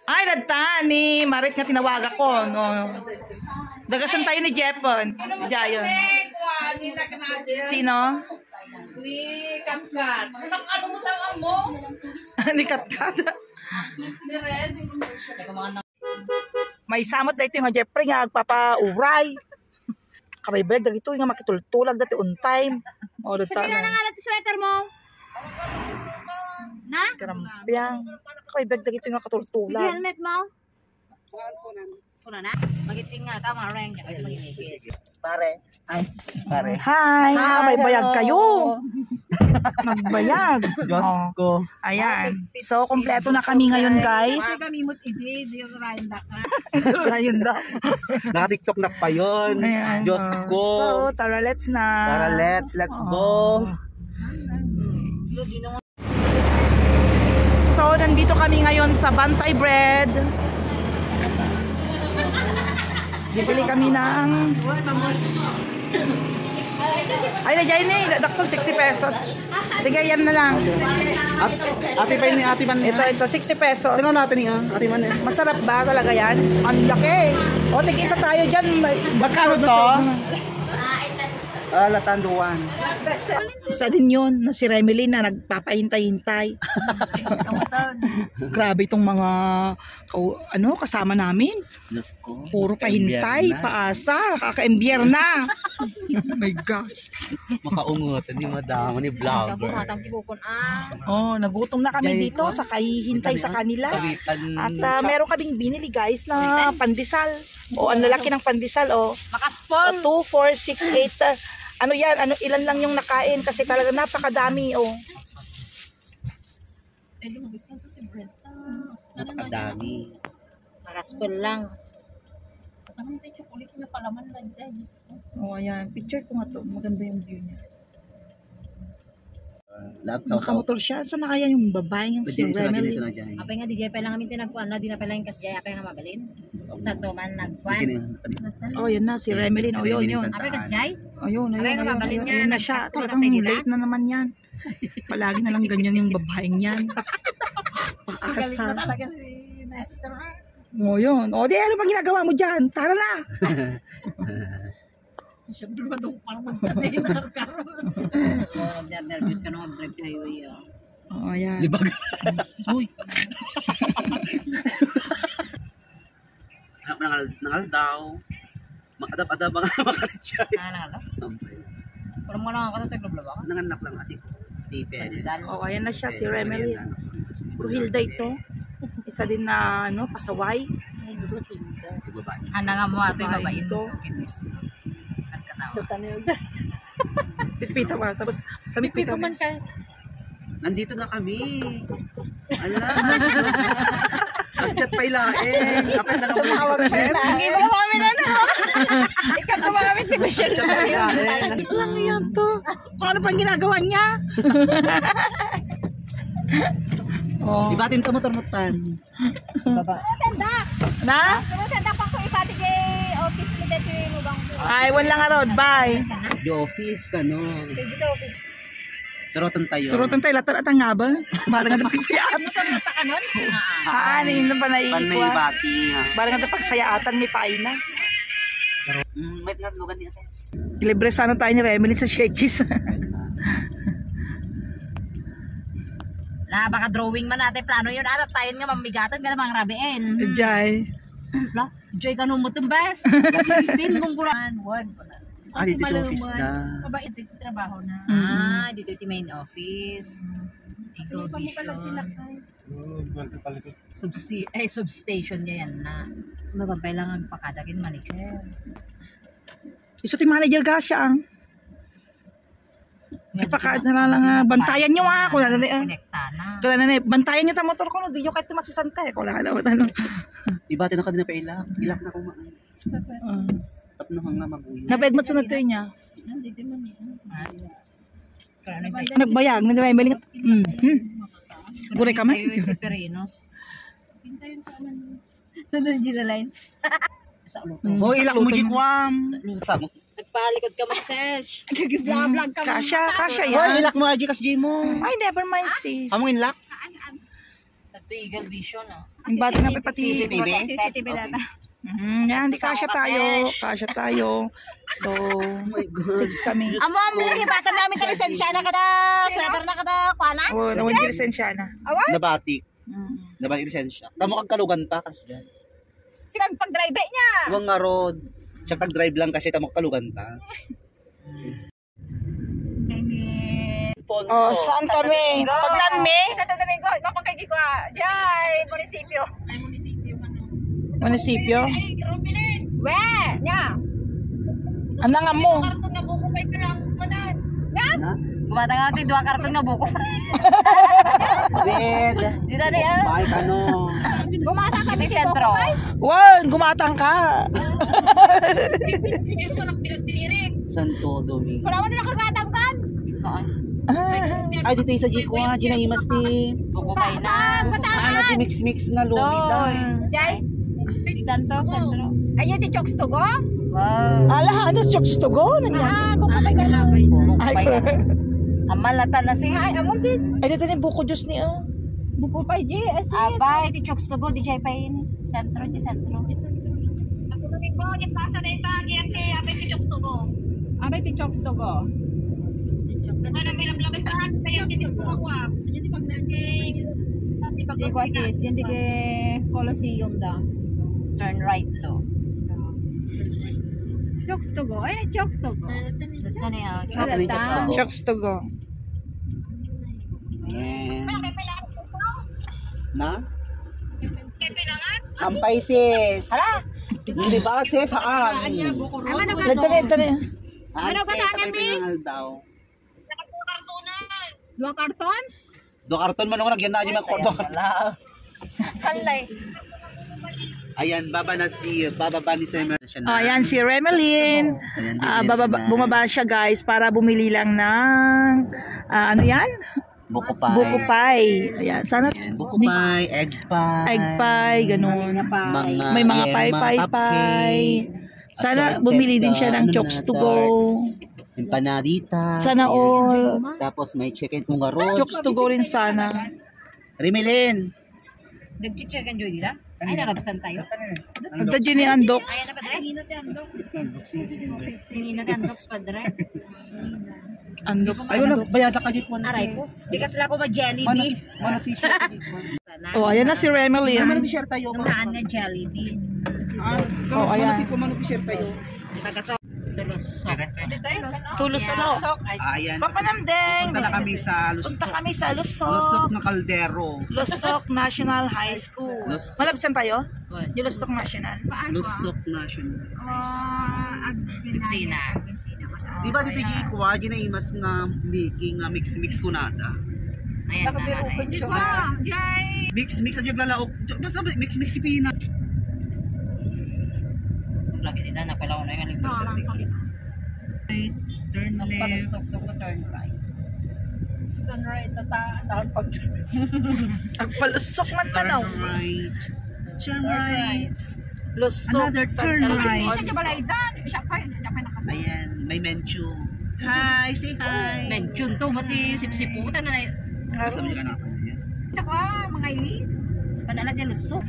Ay, dadta ni Marit nga tinawaga ko. No. Dagasan tayo ni Jepon. Jayon. Sino? Ni Katkat. Ano mo tawag mo? Ni Katkat. Ni Red. May samot dito nga Jeffrey nga agpapauray. Kabaybag dito nga makitultulag dati on time. O dito Sabi na nga natin sweater mo. Na? Karampiang. Kabaybag dito nga katultulag. Helmet mo? Puna na? Magiting nga ka mga rank. Ito maginigit. Pare. Ay, pare. Hi! May bayag kayo. Nagbayag. Diyos ko. Ayan. So, kompleto na kami ngayon, guys. Kami mo today, di rin ka. Ayun daw. Naka-TikTok na pa yun. Ayan. Diyos ko. So, tara, let's na. Tara, let's go. So, nandito kami ngayon sa Bantay Bread. Bibili kami ng... Ay, nagyay na eh. Dakto, 60 pesos. Sige, yan na lang. Ate pa yun, ate man. Ito, 60 pesos. Sino natin niya? Ate man eh. Masarap ba talaga yan? Ang laki. O, tig-isa tayo dyan. Magkano to? Latanduan. Isa din yun, na si Remily na nagpapahintay-hintay. Grabe itong mga kasama namin. Diyos ko. Puro pahintay, paasa, kaka-embier na. Oh my gosh. Makaungot, ni madama, ni vlogger. Oh, nagutom na kami dito sa kahihintay sa kanila. At meron kaming binili guys na pandesal. O, ang lalaki ng pandesal. O, Makaspon. 2, 4, 6, 8. Ano yan? Ilan lang yung nakain kasi talaga napakadami. O. Napakadami. Makaspon lang. Oh, ayan. Picture ko nga to. Maganda yung view niya. Lahat sa Makamotor siya. Saan na kaya yung babae yung si Remily? Apay nga di jay pa lang kami tinagkuan na di na pa lang kas jay apay nga mabalin. Sa to man nagkuan. Oh, yan na. Si Remily. O, yun. Apay kas jay? Ayun. Ayun na siya. Talagang late na naman yan. Palagi na lang ganyan yung babaeng yan. Pakakasal. Talaga si Master. O, yun. O, di ano pa ginagawa mo dyan? Tara na. Siyempre ba itong parang magtatay na karoon? Oo, nervous ka na mag-drive to highway. O, ayan. Libag. Uy. Nangal daw. Makadap-adap mga makalit siya. Nangalo? Parang mo lang ako na taglabla ba? Nanganak lang ati. Tipe. O, ayan na siya. Si Remily. Puro Hilda ito. Isa din na, pasaway. Ana nga mo ato yung babae ito. Pipita pa. Tapos, kami pita man. Nandito na kami. Ala. Nag-chat pa ilain. Kapag nakapag chat. Iba mo kami na na. Ikaw tumamit si Michelle. Chat pa ilain. Lang yan to. Kung ano pang ginagawa niya. Oh. Ibatin ka motor-mutan. Baba. Na? Sumusenda pa ko ipati kay office ni dati mo bang. Ay, wala nga road. Bye. The office ka, no? Sige to office. Surutan tayo. Surutan tayo. Latar at ang nga ba? Barang nga pagsayaan. Anin na pa Panay naiikwa. bati. Barang nga pagsayatan may paina. May tinatlugan niya sa'yo. Libre sana tayo ni Remily sa Shakey's. Na baka drawing man natin plano yun at tayo nga mamigatan ka na mga rabiin. Jai. La, joy ka nung mutumbes. Steam kung kuraan. Wag. Dito yung office na. Mabait ito trabaho na. Dito yung main office. Eco Vision. Substation niya yan na. Mababay lang ang pakadagin manikir. Iso ti manager ka siya ang. Ipakaad na lang bantayan nyo kung ano na kung ano na bantayan nyo ta motor ko no di nyo kahit masasanta kung wala na ano Ibati na ka din na pa ilak. Ilak na kumaan. Tap na nga mabuyo. nabed mo sunod tayo niya Dito man yan. nagbayag na Remily gure ka man Si Perinos. Hintayin ka man. Nandun dito line. Sa ulo to. Oh, ilak mo jikwam. Sa mo. Nagpalikod ka mag-sesh. Vlog ka. kasya Oh, yan ilak mo aji kas mo. ay never mind sis Among ilak. Ito Eagle Vision Yung bata na pati. CCTV data. Yan, di kasya tayo. So, 6 kami. Amo hibatan namin ka lisensya na kada, sweater na kada kuana. Oo, naman yung lisensya na. Nabatik. Nabatik lisensya. Tamo kag kalugan ta kasi dyan. Sige pag-drive niya. Huwag nga road. Siya tag-drive lang kasi tamo kalugan ta. Oh, saan kami? Paglanme? Sa Domingo, mapakay ko. Jay, munisipyo. Munisipyo? We, nya. Anang nga mo? Gumata nga ito, 2 karton nga buko. Red. Di tadi ah. Bike ano. Gumata ka sa sentro. Wow, gumatang ka. Santo Domingo. Kung naman na nakagatang kan. Ay, dito yung sa G-Kwa. Ginahimas ti. Buko pa na. Ano, ti mix-mix na lobby da. Jay. Di tanto sentro. Ayun di chokes to go. Wow. Ala, ano chokes to go? Nandiyan. Ay, galabay. Ay, amalatan na sis. Ay, amon sis. ay dito yung buko juice ni oh. Buko pa J. Abay, di chokes to go. Di Jay pa yun. Sentro, di sentro. Ako na rin ko. Di plaza na ito. Abay, di chokes to go. Abay, di chokes to go. Nagana may labas lahat. Kaya di ko kuha. Di pag-naging. Di ko sis. Di ke Colosseum da. Turn right lo. Chokes to go. Ay, chokes to go. Chokes to go. Na? Ampay sis. Hala. Hindi ba sis? Saan? Ito na. Ano ba namin pinangal daw? 2 karton? 2 karton man ako nagyan na yung mga karton. Kalay. Ayan, bababa ni Semer. Ayan si Remelin. Bumaba siya guys para bumili lang ng ano yan? Buko pie. Buko pie. Ayan, sana Buko pie, egg pie. egg pie, ganun. May mga pie. Sana bumili din siya ng chokes to go. Empanadita. Sana all. Tapos may chicken kung garo. Chokes to go rin sana. Rimelin. Nag-chicken joy dila? Ay, narabasan tayo. Dadyo ni Andox. Ay, na padre? Hindi na Andox, padre. Andox. Ay, wala. Bayada ka dito. Aray ko. Bigas lang ako mag-Jollibee. Mana t-shirt. Oh, ayan na si Remelin. Mana t-shirt tayo. Nuhaan nga Jollibee. Oh, ayan. Mana t-shirt tayo. Tagasok. Tulusok. Tulusok. Ayan. Papanamdeng. Punta na kami sa Punta Lusok. kami sa Lusok Lusok. na Caldero. Lusok National High School. Lusok. Malabisan tayo? Yung Lusok National. Lusok National. Bigsina. Di ba dito yung ikuha, ginaimas nga making mix-mix ko nata. Ayan na. Mix-mix sa lalaok. Basta mix-mix si Pina. Lagi din na pala ko na yung Right, turn left. Palusok to ko turn right. Turn right, taon pag Agpalusok man tanaw. Turn right. Turn right. Lusok. Another turn right. Ayan. Ayan, may menu. Hi, say hi. Mention to, mati sipsiputan na yun. Sabi ka na ako. Ito ka, mga ili. Panalag niya lusok.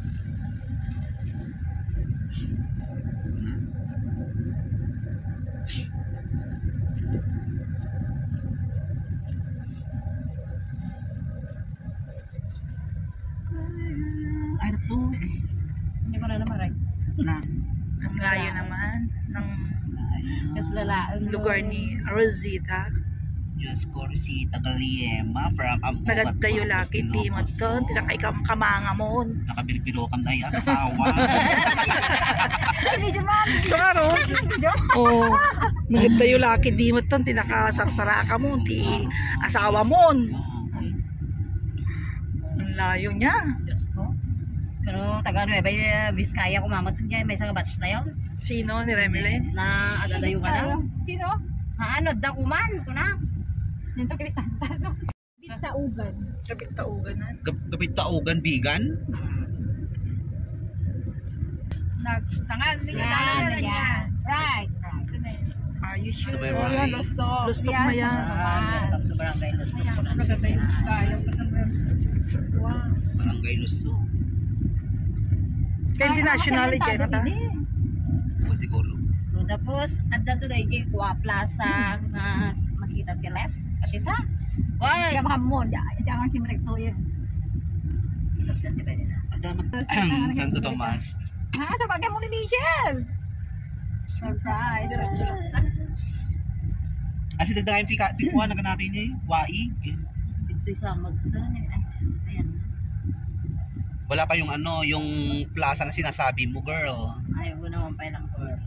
Ay, ito. Hindi ko na naman right. Na. Ang layo naman ng Kasi lalaan. lugar ni Rosita. Diyos ko si Tagaliyema from Nagadayo laki di mo doon. Tinakay ka kamanga mo. Nakabilipilokan tayo at asawa. Medyo mami. So karon. Oh, nagadayo laki di mo doon. Tinakasarsara ka mo. Ti asawa mo. Ang layo niya. Diyos ko. Pero taga Nueva Vizcaya kumamatid niya. May isang batch na yun. Sino ni Remelin? Na adadayo ka na. Sino? Haanod na kuman ko na. Dito kay Santas. Taugan. Kapit tauganan. Kapit taugan, vegan? Nagsangan niya na yan. Right. Are you sure? Sabay Oh, yan, Lusok. Lusok na yan. Sa barangay Lusok ko na. Maganda yung tayo. Barangay Lusok. Kaya international kaya kata. O siguro. So, tapos, at dato na yung Kuwa Plaza na makita ti left. Kasi sa? Why? Siya mga mon. Diyan si Mrekto yun. Saan di ba nila? Santo Tomas. Sa bagay mo ni Michelle. Surprise. Kasi dagdagan yung tikuha na natin eh. Wai. Ito'y samot. Ayan. Wala pa yung ano, yung plaza na sinasabi mo, girl. Ayaw ko naman pa ilang girl.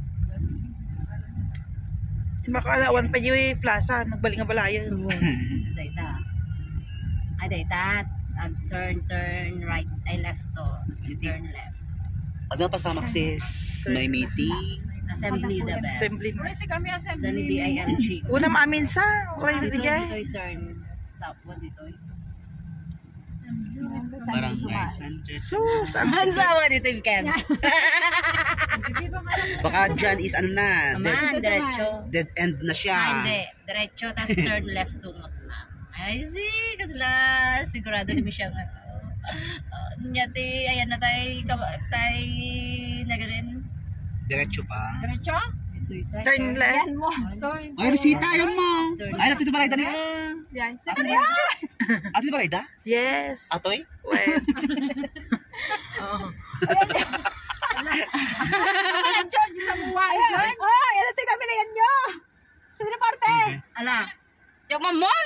Makalawan pa yung plaza, nagbalik nga balayan. Data. Ay, data. Turn right. Ay, left to. Turn left. Ano pa sa Maxis? May meeting. Assembly the best. Assembly. Dali di ILG. Unang amin sa, wala Dito, dito dyan. dito'y turn. Sapwa dito'y. Barangay Sanchez. Sus, ang Ang sawa dito'y Kebs. Baka dyan is ano na, Aman, diretso. dead end na siya. Hindi. Diretso, tas turn left tumot na. Ay, see. Kasi sigurado namin siya nga. Nyati, ayan na tayo nagarin. Diretso pa. Diretso? Ito isa. turn left. Ay, Rosita, yan mo. Turn Ay, natito ba kayo dali? Yan. Ato ba kayo da? Yes. Atoy? Well. Oh. Ayan, George, sa buhay. Oh, yan natin kami na yan nyo. Sa sino parte? Ala. Yung mamon.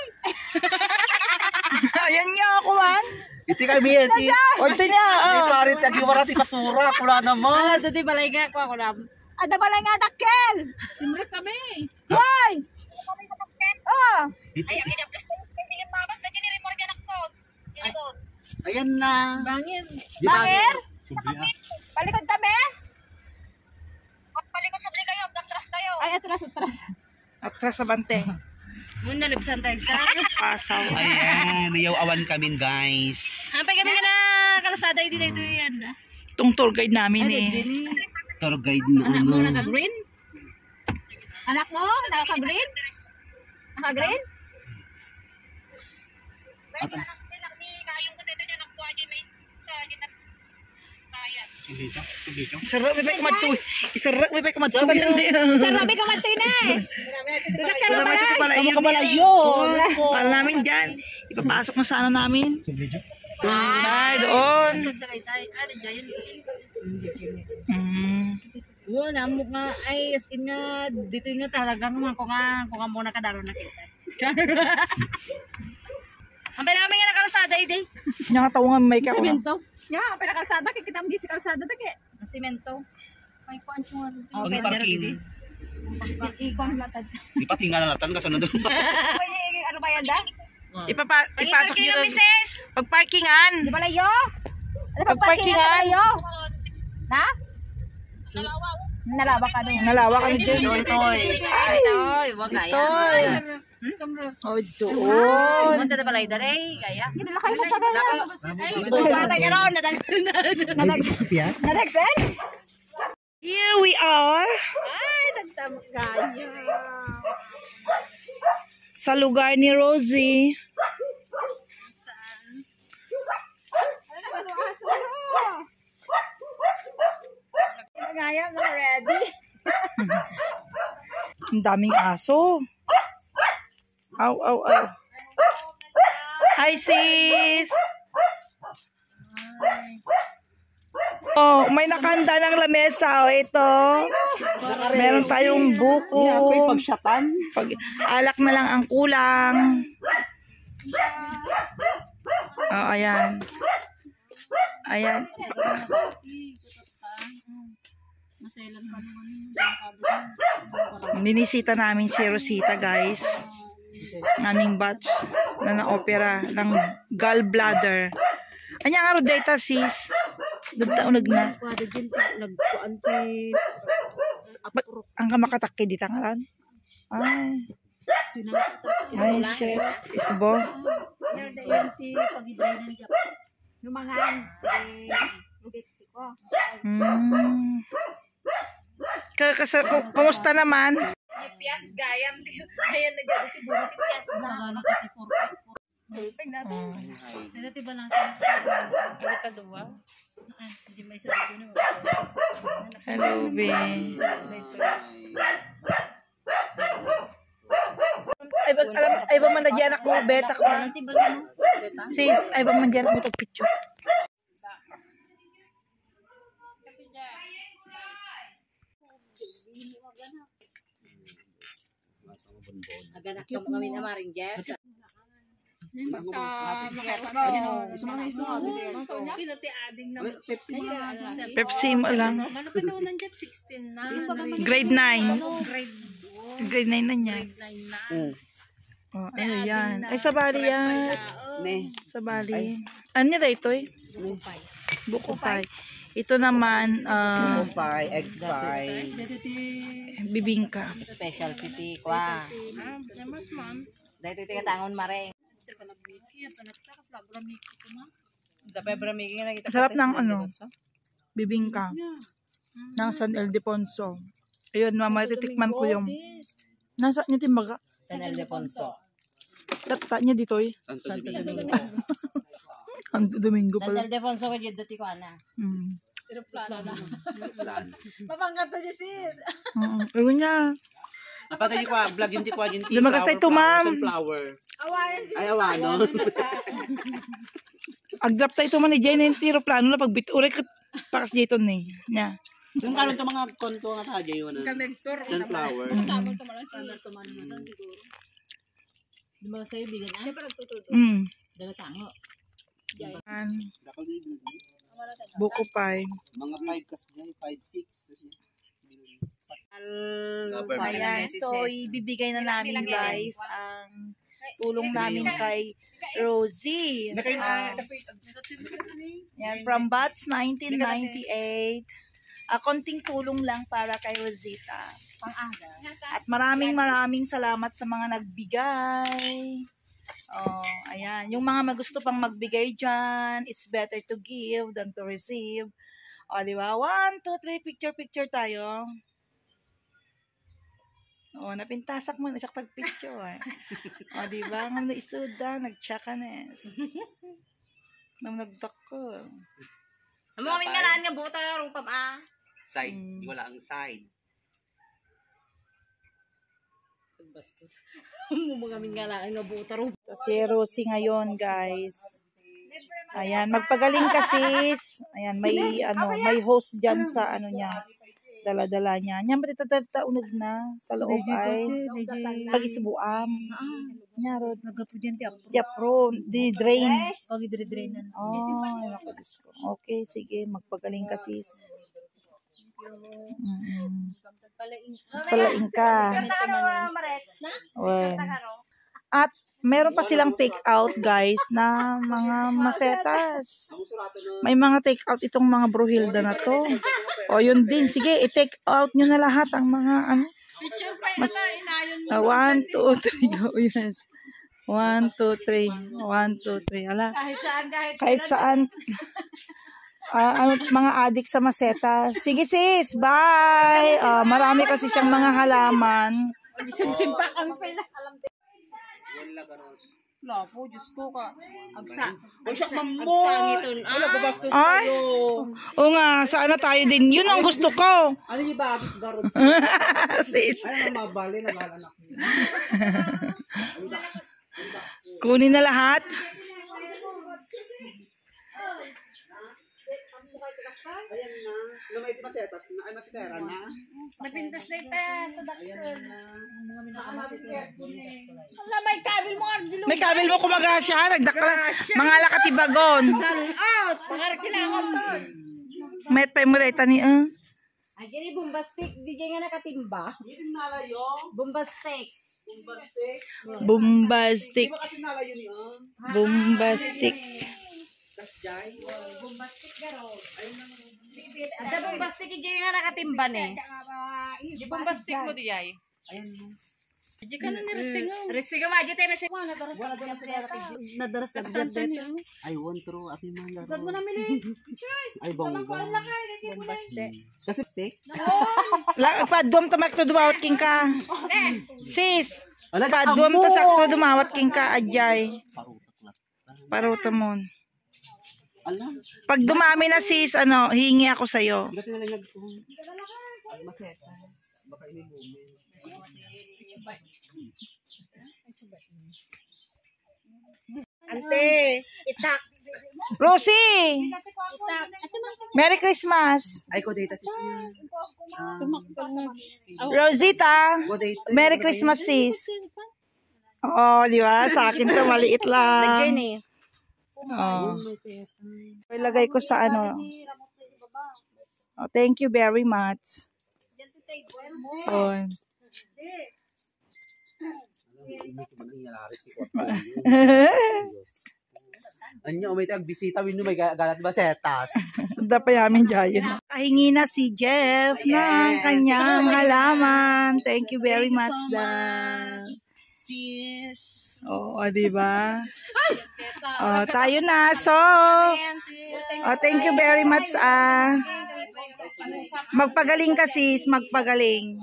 Ayan nga ako man. Iti kami yan. O ito niya. Di parit, nagiwara ti kasura. Kula naman. Ano, doon balay nga ako lang. Ada balay nga dakkel. Simrek kami. Hoy! Oh. Ay, ang inaplas ko. Hindi mabas na kiniremor ka ko. Ayan na. Bangin. Bangin? Palikod kami? Palikod sabli kayo. Atras kayo. Ay, atras. Atras sa bante. Muna libsan tayo sa. Pasaw. Ayan, niyaw-awan kami guys. Ampay kami nga na kalasada hindi dito yan. Itong tour guide namin eh. Tour guide na Anak mo ano. naka-green? Anak mo naka-green? Naka-green? At, Isarap may pa kumatuloy. Isarap may pa kumatuloy. Sarap ka matoy na eh. Wala ba ito pala Kamu kabalayo. Kala namin dyan. Ipapasok na sana namin. Ay, doon. Oo, namo nga ay as in nga dito nga talagang kung nga muna kadaro na kita. Ang namin nga nakalasada ide. Nakatawa nga may ka ko. Semento. Ya, pa kalsada kay kita mo si kalsada dake. Semento. May kuan mo. Pag parking. Ikon latad. Ipatinga na latan kasunod doon. Ano ba yan da? Ipasok nyo lang. Pagparkingan. Di ba layo? Pagparkingan. Na? Nalawa ka doon. Nalawa kami dyan. Ay, wag kaya. Oh, doon. Munta na pala ito rin, kaya. Hindi na kayo magpagaya. Ay, patay ka ron. Nadagsan? Here we are. Ay, nagtamag kaya. Sa lugar ni Rosie. Kaya mo ready. Ang daming aso. Aw. Hi, sis. Oh, may nakanda ng lamesa. Oh, ito. Meron tayong buko. Ito'y pagsyatan. Alak na lang ang kulang. Oh, ayan. Ayan. Binisita namin si Rosita, guys. Ang aming batch na na-opera ng gallbladder. Anya nga ro data, sis. Dagtaunag na. Ang kamakatakki dita nga ran. Ay, shit. Isbo. Lumangan. Kumusta naman? Pias gayam. Ayan na dyan. Ito bunga ti pias. Sana kasi 4. Sulping natin. Dati ba lang sa kadua? Hindi may isa dito na. Hello, be. Ay ba man na dyan ako, beta ko. Sis, ay ba man dyan ako ito picture. Naganak ka mo kami na maring Jeff. Pepsi mo lang. Grade 9. Grade 9 na niya. Oh, ano yan? Ay, sa Bali yan. Sa Bali. Ano na ito eh? Buko pie. Ito naman, Buko pie, egg pie. bibingka. Specialty kwa. Dahil ito yung tangon maring. Sarap ng ano? Bibingka. Ng San Ildefonso. Ayun, mama, titikman ko yung... Nasa niya timbaga? San Ildefonso. Tata niya dito eh. Santo Domingo. Santo Domingo San pala. Ildefonso ko dito ko ana. Pero plano na. Mapangkat to sis. Ewan niya. Apatay ko vlog yung tikwa yung Di magkastay to, ma'am. Sunflower. Awayan sis. Ay, awano. Agdrap tayo ito man ni Jay na yung tiro plano na pagbit. Uray ka pakas dito ni. Nya. Yung karon to mga konto nga tayo yun. Kamektor. Sunflower. Sabon to man sana tumanan siguro. Di ba sa'yo bigan ah? Di ba nagtututo? Daga tango. Buko pie. Mga 5 kasi dyan, 5, 6. Ayan, so ibibigay na namin guys ang tulong namin kay Rosie. Yan, from Bats 1998. Konting tulong lang para kay Rosita. At maraming salamat sa mga nagbigay. Oh, ayan. Yung mga magusto pang magbigay dyan, it's better to give than to receive. O, di ba? 1, 2, 3, picture tayo. O, napintasak mo na siya tag-picture. O, di ba? Nga naisuda, nagtsakanes. Nagdak ko. Amo kami nga naan nga buta rupam ah. Side. Wala ang side. Bastos. Amo kami nga naan nga buta rupam. Si Rosie ngayon, guys. Ayan, magpagaling ka sis. Ayan, may host dyan sa ano niya. Dala-dala niya. Nya matitataunag na sa loob ay pag-isubuam. Nya rod Japro, di-drain. Pag-drain. Oh, okay, sige, magpagaling ka sis. Palaing ka. Well. At meron pa silang take out guys na mga masetas. May mga take out itong mga Bruhilda na to. O yun din. Sige, i-take out nyo na lahat ang mga ano. Picture pa yun na inayon mo. 1, 2, 3, go. Yes. 1, 2, 3. 1, 2, 3. Hala. Kahit saan. Mga adik sa maseta. Sige sis, bye. Marami kasi siyang mga halaman. Simpa kami pala. Wala po, Diyos ko ka. Agsangiton. Ay, o nga, sana tayo din. Yun ang gusto ko. Ano yung bakit garod? Sis. Ay, mabali na anak. Kunin na lahat. Ayan na. Lumay masetas na. Ay, masetera na. Napintas na ita sa dakil. Wala may kabil mo Arjelo. May kabil mo kumaga siya. Nagdakla. Mga lakatibagon. Out. Pangarkilangan to. Met pa yung mureta ni Ay, gini bombastic. DJ nga nakatimba. Hindi nalayo. Bombastic. Bombastic. Bombastic. Di ba kasi nalayo ni Bombastic. Kasjay. Bombastic garo. Ada bombastic DJ nga nakatimba ne. Di bombastic mo DJ. Ayan na. Di ka na niresingaw. Resiga ma jete mesi. Nadaras ka sa Ay, one true. Api man laro. Saan mo namili? Ay, bongga. bombastic. Kasi steak? Padum tamak to dumawat king ka. Sis. Padum ta sakto dumawat king ka ajay. Paruta mon. Alam. Pag dumami na sis, ano, hihingi ako sa'yo. Hindi ka tinalanag ko. Masetas. Baka ini-moment. Ante, itak. Rosie! Merry Christmas! Ay, ko data sis niya. Rosita! Go data. Merry Christmas sis! Oo, di ba? Sa akin to maliit lang. Oh. Ilagay ko sa ano. Oh, thank you very much. Oh. Anya, may bisita wino may galat ba setas. Dapat yamin dyan. Kahingi na si Jeff ng kanyang halaman. Thank you very much Dan. Cheers. Oo, di ba? Oh, tayo na. So, thank you very much. Magpagaling ka sis, magpagaling.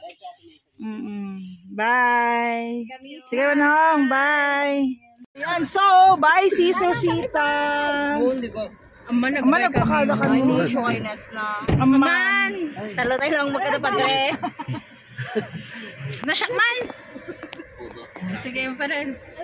Bye. Sige manong, bye. Yan, so, bye sis Rosita. Aman, nagpakala ka nun. Aman. Talo tayo lang magkatapadre. Nasyak man. Sige pa rin.